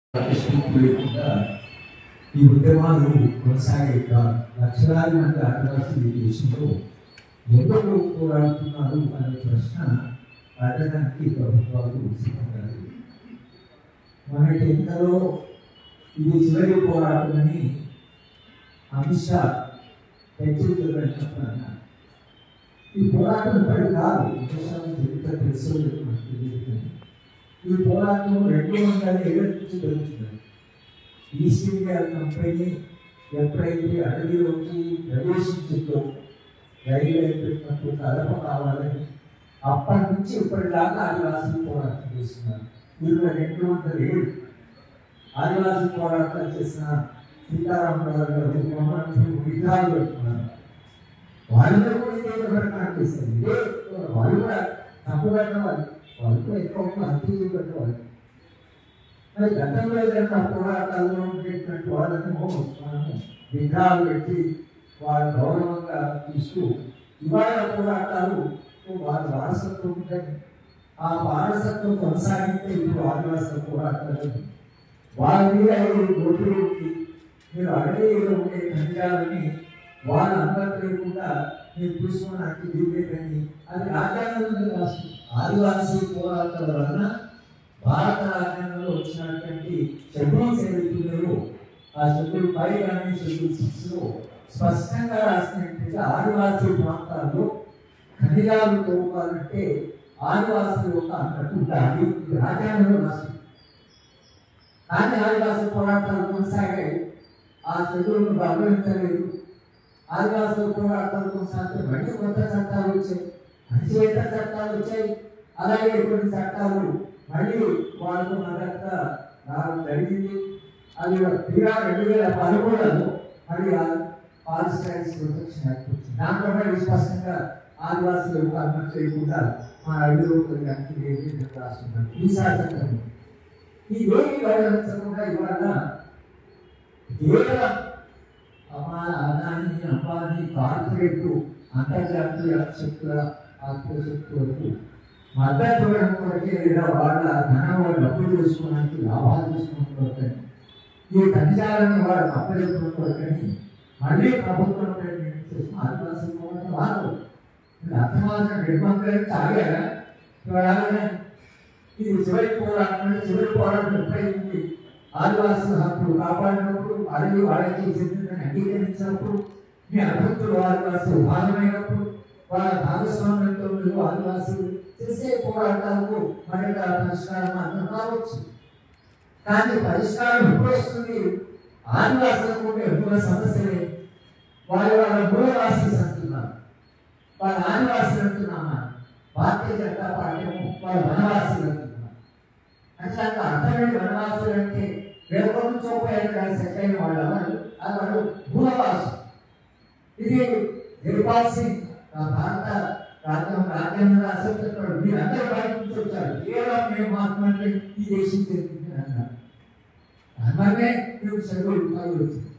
ప్రతిష్ఠితులు లేకుండా ఈ ఉద్యమాలు కొనసాగేట లక్షలాది మంది ఆదివాసులు ఈ దేశంలో ఎవరు పోరాడుతున్నారు అనే ప్రశ్న అడగడానికి ప్రభుత్వాలు సిద్ధంగా లేవు. మనకి ఎంతలో ఇది చివరి పోరాటమని అమిత్ షా హెచ్చరికలు పెట్టినప్పుడు అన్నారు. ఈ పోరాటం పడి కాదు, చరిత్ర తెలుసుకోలేదు మనకు తెలియదు. ఈ పోరాటం 207 నుంచి జరుగుతుంది. ఈస్ట్ ఇండియా కంపెనీ ఎప్పుడైతే అడవిలోకి ప్రవేశించిందో రైలు పెట్టినప్పుడు కలప కావాలని అప్పటి నుంచి ఇప్పటిదాకా ఆదివాసులు పోరాటం చేస్తున్నారు. వీళ్ళు 207 ఆదివాసీ పోరాటాలు చేసిన సీతారామరావు గారు విగ్రహాలు పెట్టుకున్నారు. వాళ్ళలో కూడా ఇదే కనిపిస్తుంది. ఇదే వాళ్ళు కూడా తప్పు పెట్టవాలి, వాళ్ళు కూడా ఎక్కువ హత్య పెట్టవాలి. మరి గతంలో ఏదైనా పోరాటాల్లో ఉండేటువంటి వాళ్ళని మనము విగ్రహాలు పెట్టి వాళ్ళ గౌరవంగా తీస్తూ ఇవాళ పోరాటాలు వాళ్ళ వారసత్వం ఉంటుంది. ఆ వారసత్వం కొనసాగితే ఇప్పుడు ఆదివాసుల పోరాటాలు వాళ్ళ మీద ఓట్లు మీరు అడవిలో ఉండే ఖనిజాలని వాళ్ళ అనుమతి లేకుండా మీరు చూసుకోవడానికి వీలేదని అది రాజ్యాంగంలో రాస్తుంది. ఆదివాసీ పోరాటాల వలన భారత రాజ్యాంగంలో వచ్చినటువంటి షెడ్యూల్స్ ఏవైతున్నాయో ఆ షెడ్యూల్ 5 కానీ షెడ్యూల్ 6లో స్పష్టంగా రాసినట్టుగా ఆదివాసీ ప్రాంతాల్లో ఖనిజాలు తవ్వుకోవాలంటే ఆదివాసుల యొక్క అన్నట్టు ఉండాలి. ఇది రాజ్యాంగంలో రాస్తుంది. కానీ ఆదివాసీ పోరాటాలు కొనసాగాయి. ఆ షెడ్యూల్ను గౌరవించలేదు. ఆదివాసుల పోరాటాలు కొనసాగితే మళ్ళీ కొత్త చట్టాలు వచ్చాయి, అణచివేత చట్టాలు వచ్చాయి. అలాగే కొన్ని చట్టాలు మళ్ళీ వాళ్ళకు మద్దతుగా రావడం జరిగింది. అది తీరా 2013లో మళ్ళీ పాలస్టైన్ ప్రొటెక్షన్ యాక్ట్ వచ్చింది. దాంట్లో మళ్ళీ స్పష్టంగా ఆదివాసులకు అనుమతి చేయకుండా మా అడవిలోకి రాస్తున్నారు. ఈ శాసనం ఇవేమి గౌరవించకుండా ఇవాళ కేవలం అదాని అంబానీ కార్పొరేట్ అంతర్జాతీయ శక్తుల ఆత్మశక్తులకు మద్దతు ఇవ్వడం కొరకే లేదా వాళ్ళ ధనం డబ్బులు చేసుకోవడానికి లాభాలు చేసుకోవడం కొరకని ఈ ఖనిజాలని వాళ్ళు అప్పచెప్పడం కొరకని మళ్ళీ ప్రభుత్వం ఆదివాసీ వాళ్ళు అర్థమాత్రం నిర్బంధం తాగారా ఇవాళ ఇది చివరి పోరాటం ఎప్పుడైంది ఆదివాసుల హక్కులు కాపాడినప్పుడు అడవి వాళ్ళకి చెందిందని అంగీకరించినప్పుడు మీ అభివృద్ధులు ఆదివాసులు భాగమైనప్పుడు వాళ్ళ భాగస్వామ్యంతో మీరు ఆదివాసులు చేసే పోరాటాలకు మరింత పరిష్కారం మాత్రం కావచ్చు. కానీ పరిష్కారం ఎప్పుడు వస్తుంది? ఆదివాసులకు ఎప్పుడు సమస్యలే. వాళ్ళ మూలవాసులు అంటున్నారు, వాళ్ళ ఆదివాసులు అంటున్నామా? భారతీయ జనతా పార్టీ వాళ్ళ వనవాసులు అంటున్నారు. అంటే అర్థమైన వనవాసులు అంటే వెనుక నుంచో సెట్ అయిన వాళ్ళు అది వాళ్ళు మూలవాసు. ఇది దిల్బాగ్ సింగ్ భారత రాజ్యాంగ రాష్ట్ర మీరందరూ బయట నుంచి వచ్చారు. కేవలం మేము మాత్రమే ఈ దేశం చెందింది అన్నారు. అందువల్లే మీకు షెడ్యూల్ 5 వచ్చింది.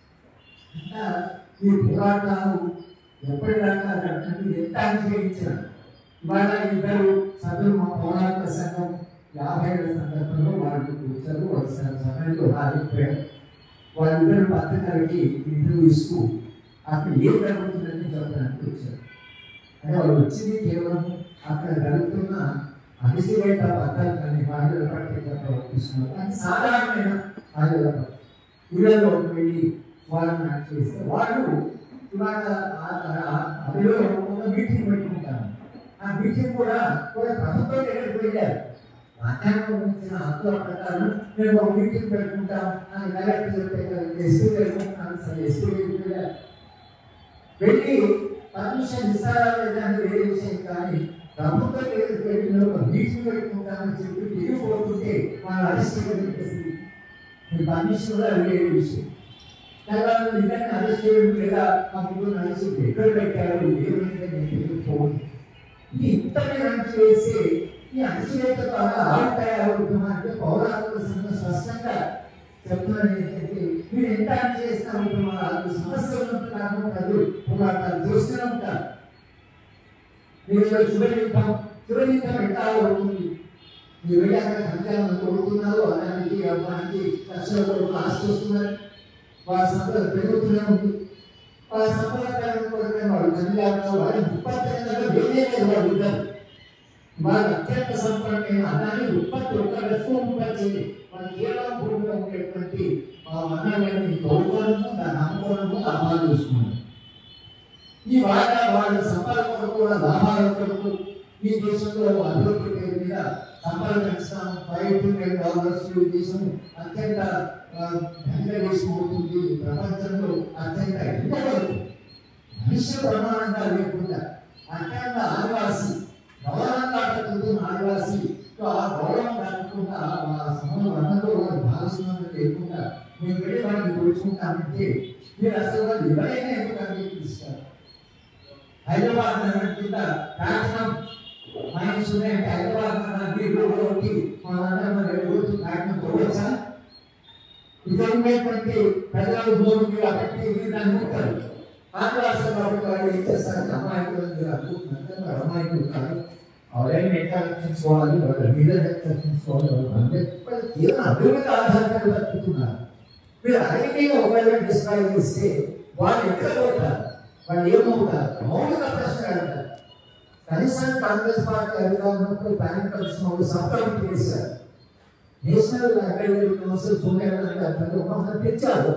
ఇంకా ఈ పోరాటాలు ఎప్పటిదాకా ఎంత చేయించారు. ఇవాళ ఇద్దరు సభ్యులు మా పోరాట సంఘం 50 సందర్భంలో వాళ్ళు వచ్చారు. ఒకసారి సమయంలో రాలిపోయారు. వాళ్ళిద్దరు పత్రికలకి ఇంటర్వ్యూ ఇస్తూ అక్కడ ఏం జరుగుతుందని చెప్పడానికి వచ్చారు. అంటే వాళ్ళు వచ్చింది కేవలం అక్కడ జరుగుతున్న అణచివేత పద్ధతులని మహిళల పట్ల ప్రవర్తిస్తున్నారు. అది సాధారణమైన మహిళల ఇళ్లలోకి వెళ్ళి వాళ్ళని చేస్తే వాళ్ళు ఇవాళ అదిలో ఒక మీటింగ్ పెట్టుకుంటారు. ఆ మీటింగ్ కూడా ప్రభుత్వం దగ్గరికి వెళ్ళారు. రాజ్యాంగం ఇచ్చిన హక్కుల ప్రకారం మేము ఒక మీటింగ్ పెట్టుకుంటాం అని కలెక్టర్ ఎస్పీ పెట్టుకుంటున్నాను. సరే ఎస్పీ వెళ్ళారు. వెళ్ళి పర్మిషన్ ఇస్తారా లేదా అని వేరే విషయం. కానీ ప్రభుత్వం దగ్గరికి వెళ్ళి ఒక మీటింగ్ పెట్టుకుంటామని చెప్పి తిరిగిపోతుంటే వాళ్ళు అరెస్ట్ చేసి పర్మిషన్ కూడా వేరే విషయం. తర్వాత నిజంగా అరెస్ట్ చేయడం లేదా మా ముందు నడిచి ఎక్కడ పెట్టారు ఏమైందని ఇది ఇంతనే చేసి ఈ అణచివేత ద్వారా ఆగుతాయవుతున్నా అంటే పౌరాత్మక సంఘం స్పష్టంగా చెప్తున్నారు. ఏంటంటే మీరు ఎంత చేస్తూ ఉంటున్నారు, సమస్యలు కాకుండా పోరాటాలు చేస్తూనే ఉంటారు. మీరు చివరి యుద్ధం ఎట్లా అవుతుంది? మీరు వెళ్ళి అక్కడ సంఖ్యలను కొడుతున్నారు, అలాంటి అమ్మానికి లక్షల ఆస్తి వస్తున్నారు, వాళ్ళ సంపద పెరుగుతూనే ఉంది. వాళ్ళ సంప్రదాయాలను కొడుకునే వాళ్ళు కన్యాగా వాళ్ళు 30 వేరే వాళ్ళు ఉంటారు. వాళ్ళు అత్యంత సంపన్నమైన అన్నాన్ని ఉత్పత్తి ఒక రెస్పాన్ ఉత్పత్తి వాళ్ళు కేవలం భూమిలో ఉండేటువంటి అన్నాన్ని తోడుకోవడము, దాన్ని అమ్ముకోవడము, లాభాలు చూసుకున్నారు. ఈ వాళ్ళ సంపద కొరకు కూడా లాభాల కొరకు ఈ దేశంలో అభివృద్ధి పేరు మీద సంపద పెంచుతాం, $5 బిలియన్ ఈ దేశం అత్యంత ధనిక దేశం అవుతుంది, ప్రపంచంలో అత్యంత మనిషి ప్రమాణంగా లేకుండా అత్యంత ఆదివాసి గౌరవంగా పెరుగుతున్న ఆదివాసి ఆ గౌరవం కాకుండా వర్ణంలో భాగస్వామ్యం లేకుండా మేము వెళ్ళి వాటిని పోల్చుకుంటామంటే మీరు అసలు వాళ్ళు ఎవరైనా ఎందుకు అంగీకరిస్తారు? హైదరాబాద్ నగరం కింద కాకినాడ మైన్స్ ఉన్నాయంటే హైదరాబాద్ నగరానికి కాకినాడ పోవచ్చా? ఇక్కడ ఉండేటువంటి ప్రజలు భూమికి అక్కడికి దాన్ని ఉంటారు. ఆదివాసులు కాబట్టి వాళ్ళు ఏం చేస్తారు? అమ్మాయిలు అమ్మాయిలు ఉంటారు, ఎవరైనా ఎట్లా రక్షించుకోవాలి, వాళ్ళ మీద రక్షించుకోవాలి, అంటే ఏదైనా అభివృద్ధి ఆధారంగా బతుకుతున్నారు. మీరు ఐటీగా ఒకవేళ డిస్క్రైబ్ చేస్తే వాళ్ళు ఎక్కడ పోతారు, వాళ్ళు ఏమవుతారు? మౌలిక ప్రశ్న అడుగుతారు. కనీసం కాంగ్రెస్ పార్టీ అధికారంలో ప్యాన్ కలిసిన వాళ్ళు సబ్కమిటీ చేశారు. నేషనల్ అకాడమిక్ కౌన్సిల్ చూడాలని తెచ్చారు.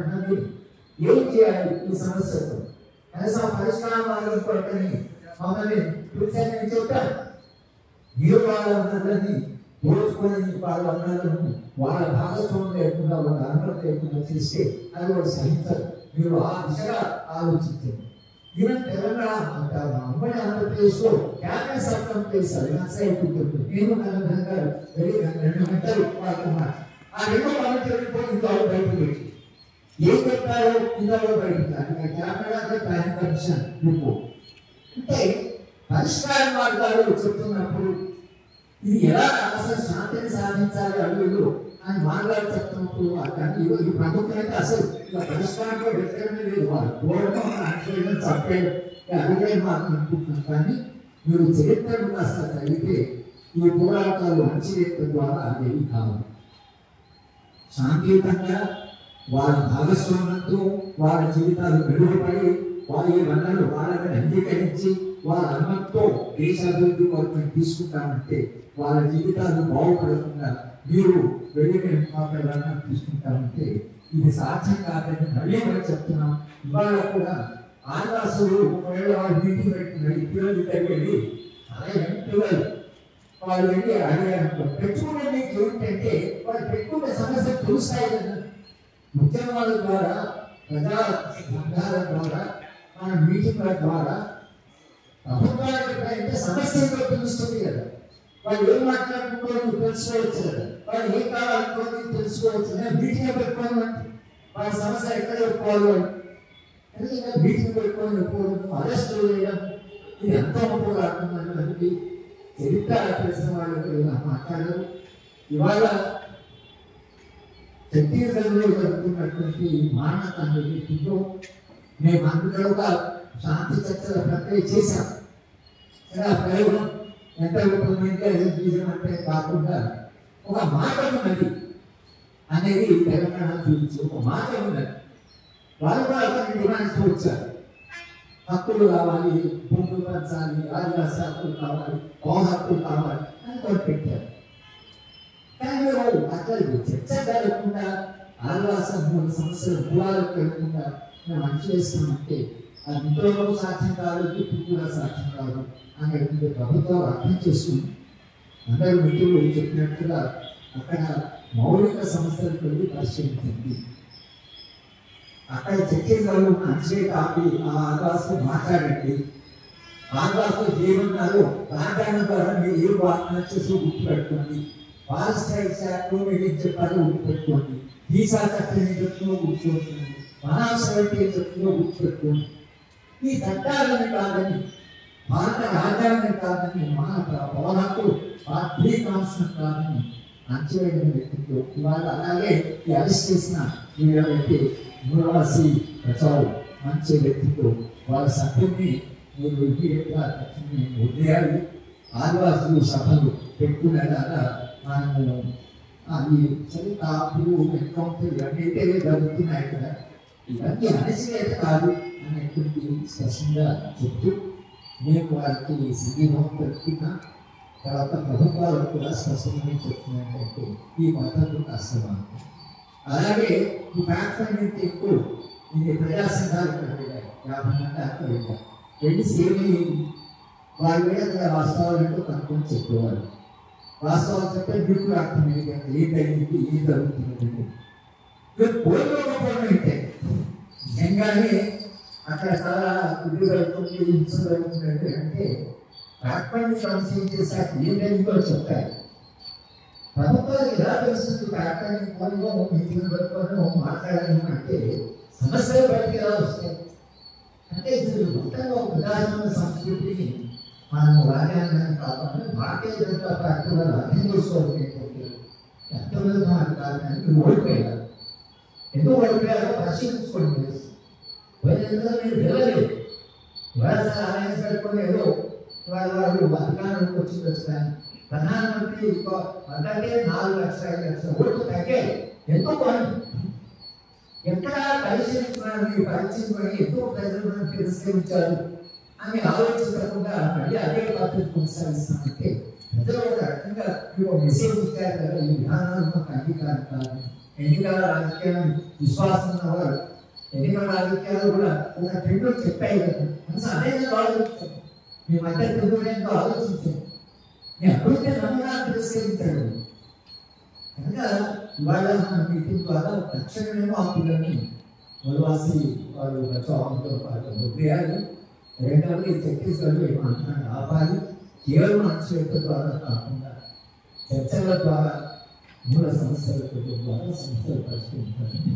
ఏం చేయాలి ఈ సమస్యకు? కనీసం పరిష్కారం మార్గం కొరకని మమ్మల్ని పిలిచారని చెప్పారు. మీరు వాళ్ళ అందరినీ దోచుకొని వాళ్ళ అందరూ వాళ్ళ భాగస్వామ్యం లేకుండా, వాళ్ళ అనుమతి లేకుండా చేస్తే అది వాళ్ళు సహించరు. మీరు ఆ దిశగా ఆలోచించండి. ఈవెన్ తెలంగాణ ఉమ్మడి ఆంధ్రప్రదేశ్లో క్యాబినెట్ సబ్ కమిటీ చేశారు. నేను కనుక వెళ్ళి 2 గంటలు వాడుతున్నారు. ఆ 2 కమిటీలు ఇందులో బయటకు పెట్టి ఏం చెప్పారో ఇందులో బయటకు క్యాబినెట్ ప్లాన్ కమిషన్ రిపోర్ట్ అంటే పరిష్కార మార్గాలు చెప్తున్నప్పుడు ఇది ఎలా అసలు శాంతిని సాధించాలి అడుగులు అని మార్గాలు చెప్తున్నప్పుడు ఈ ప్రభుత్వం అయితే అసలు ఇలా పరిష్కారంలో వ్యక్తమే లేదు. వాళ్ళు పోవడం అనుకోవడం చెప్పేది అడిగే మార్గం అనుకుంటున్నాం. కానీ మీరు చరిత్రను కాస్త చదివితే ఈ పోరాటాలు అణచివేత ద్వారా అదేవి కాదు. శాంతియుతంగా వాళ్ళ భాగస్వామ్యంతో వాళ్ళ జీవితాలు మెరుగుపడి వారి వనరులు వాళ్ళని అంగీకరించి వాళ్ళ అనుమతితో దేశ అభివృద్ధి వరకు తీసుకుంటామంటే వాళ్ళ జీవితాలు బాగుపడకుండా మీరు వెళ్ళి మాట్లాడాలని తీసుకుంటామంటే ఇది సాధ్యం కాదని మళ్ళీ మనం చెప్తున్నాం. ఇవాళ కూడా ఆదివాసులు ఒకవేళ వాళ్ళు మీటింగ్ పెట్టుకున్నారు, ఇప్పుడు వెళ్ళి అలాగే వాళ్ళు వెళ్ళి అడిగారు పెట్టుకునే మీకు ఏమిటంటే వాళ్ళు పెట్టుకునే సమస్య తెలుస్తాయి కదా. ఉద్యమాల ద్వారా, ప్రజా సంఘాల ద్వారా, మన మీటింగ్ల ద్వారా ప్రభుత్వానికి సమస్య ఏంటో తెలుస్తుంది కదా. వాళ్ళు ఏం మాట్లాడుకుంటారో తెలుసుకోవచ్చు కదా. వాళ్ళు ఏం కావాలనుకోని తెలుసుకోవచ్చు. మీటింగ్ పెట్టుకోవాలి, వాళ్ళ సమస్య ఎక్కడ చెప్పుకోవాలి, మీటింగ్ పెట్టుకొని చెప్పుకోవడం, అరెస్ట్ చేయడం, ఇది ఎంతో పోరాడుతున్నటువంటి చరిత్ర తెలిసిన వాళ్ళు మాట్లాడారు. ఇవాళ ఛత్తీస్గఢ్లో జరుగుతున్నటువంటి మానవ వ్యక్తితో మేము అందులోగా శాంతి చర్చల ప్రక్రియ చేశాం. ప్రయోగం ఎంత రూపమైంది అంటే కాకుండా ఒక మాట ఉన్నది అనేది తెలంగాణ చూపించి ఒక మాట ఉన్నది. వాళ్ళు కూడా అతని డిమాండ్స్ వచ్చారు. హక్కులు కావాలి, భూములు పంచాలి, ఆదివాసీ హక్కులు కావాలి, పౌర హక్కులు కావాలి అని కూడా పెట్టారు. కానీ అట్లా చర్చ జరగకుండా ఆదివాసీ సమస్యలు మూలాలకు వెళ్లకుండా మేము అణచివేస్తామంటే అది ఇంట్లో సాధ్యం కాదు, ఇప్పుడు కూడా సాధ్యం కాదు అనేటువంటి ప్రభుత్వాలు అర్థం చేసుకుని అందరూ మిత్రులు చెప్పినట్టుగా అక్కడ మౌలిక సమస్యలకు వెళ్ళి పరిశీలించింది. అక్కడ ఛత్తీస్గఢ్లో ఉన్న అణచివేత ఆపి ఆ ఆదివాసులు మాట్లాడండి, ఆదివాసులు ఏమన్నారు రాజ్యాంగం ద్వారా మీరు ఏ వాదన చేసి గుర్తుపెట్టుకోండి, ఫారెస్ట్ రైట్స్ యాక్ట్ మీరు ఏం చెప్పారో గుర్తుపెట్టుకోండి, వీసా చట్టం ఏం చెప్తుందో గుర్తుపెట్టుకోండి, వనాశ్రయం ఏం చెప్తుందో గుర్తుపెట్టుకోండి. ఈ చట్టాలని కాదని, భారత రాజ్యాంగం కాదని, మన పౌరాకు పార్టీ కాన్స్టిట్యూషన్ కాదని అంచవేయడం వ్యక్తితో ఇవాళ అలాగే ఈ అరెస్ట్ చేసిన వీళ్ళకి మూడవసి ప్రచారం మంచి వ్యక్తితో వాళ్ళ సభ్యుల్ని మీరు ఇమీడియట్గా వదిలేయాలి. ఆదివాసులు సభలు పెట్టుకునేలాగా మనము అది సరే కాపులు ఎన్కౌంటర్ ఇవన్నీ జరుగుతున్నాయి కదా, ఇవన్నీ అణచివేత కాదు అనేటువంటి స్పష్టంగా చెప్తూ నేను వారికి సంగీతం పెట్టుకున్న తర్వాత ప్రభుత్వాలకు కూడా స్పష్టంగా చెప్తున్నట్టు ఈ మద్దతు కష్టం. అలాగే ఈ ఫ్యాక్ట్ ఫైండింగ్ ఎక్కువ ఇది ప్రజా సంఘాలు ఇక్కడ వెళ్ళాయి, 50 మంది అక్కడ వెళ్ళారు. వెళ్ళి సేమ్ వారి మీద అక్కడ వాస్తవాలంటూ కనుక్కొని చెప్పేవారు. వాస్తవాలు చెప్తే డ్యూటీ అర్థమైంది ఏంటంటే ఏం జరుగుతుందండి. పోయిపోవడం అంటే నిజంగానే అక్కడ చాలా ఇది జరుగుతుంది, హింస జరుగుతుంది అంటే ఫ్యాక్ట్ ఫైండింగ్ చేశాక ఏంటో చెప్తారు. ప్రభుత్వానికి ఎలా తెలుస్తుంది ఫ్యాక్ట్ ఫైండింగ్ పోయిలో మీటింగ్ పెట్టుకోవడం మాట్లాడడం అంటే సమస్యలు బయటకు ఎలా వస్తాయి అంటే ఇది మొత్తంగా ఒక ఉదాహరణ సంస్కృతిని మనము రాజ్యాంగాన్ని కాకుండా భారతీయ జనతా పార్టీ వాళ్ళు అర్థం చేసుకోవడం ఏంటంటే ఎంతమంది మాట కాదు ఓడిపోయారు. ఎందుకు ఓడిపోయారో పరిశీలించుకోండి. పోయినందులో మీరు వెళ్ళలేదు, ఇవాళ ఆలయం పెట్టుకుని ఏదో వాళ్ళు అధికారంలోకి వచ్చిండొచ్చు కానీ ప్రధానమంత్రి అంటే 4 లక్షల 5 లక్షల ఓట్లు తగ్గాయి. ఎందుకు ఎక్కడ పరిశీలించుకున్నారు, మీరు పరిశీలించుకొని ఎక్కువ ప్రజలను తిరస్కరించారు అని ఆలోచించకుండా మళ్ళీ అదే పద్ధతి కొనసాగిస్తామంటే ప్రజలు ఒక రకంగా మీరు మెసేజ్ ఇచ్చారు కదా, ఈ విధానాలు మాకు అంగీకారం కాదు. ఎన్నికల రాజకీయాలను విశ్వాసం ఉన్నవారు ఎన్నికల రాజకీయాలు కూడా ఒక ట్రెండ్లో చెప్పాయి కదా, మనసు అదే ఆలోచించారు. మీ మధ్య తెలుగులో ఆలోచించారు, నేను అప్పుడైతే నమ్మగా తిరస్కరించాడు. కనుక ఇవాళ మన మీటింగ్ ద్వారా తక్షణమేమో ఆ పిల్లల్ని వనవాసి వాళ్ళు బచావంతో పాటు వదిలేయాలి. రెండవది ఛత్తీస్గఢ్లో ఏమంటున్నాడు ఆపాలి. కేవలం అణచివేత ద్వారా కాకుండా చర్చల ద్వారా మూల సమస్యల ద్వారా సమస్యలు పరిష్కరించాలి.